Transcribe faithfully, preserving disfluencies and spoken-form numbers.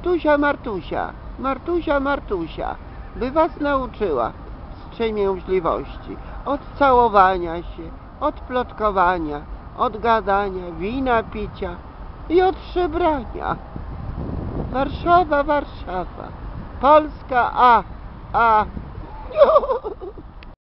Martusia, Martusia, Martusia, Martusia, by was nauczyła wstrzemięźliwości, od całowania się, od plotkowania, od gadania, wina picia i od szybrania. Warszawa, Warszawa, Polska, a, a,